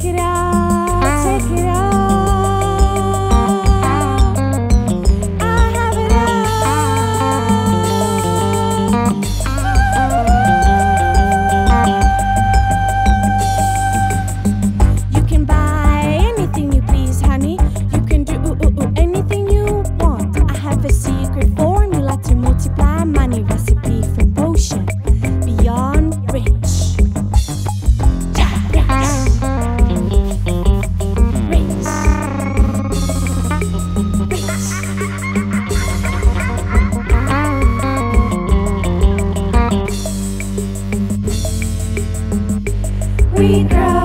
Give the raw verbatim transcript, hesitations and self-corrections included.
it out, take it out. I have it out. You can buy anything you please, honey. You can do anything you want. I have a secret formula to multiply money, recipe for potion beyond rich. We grow.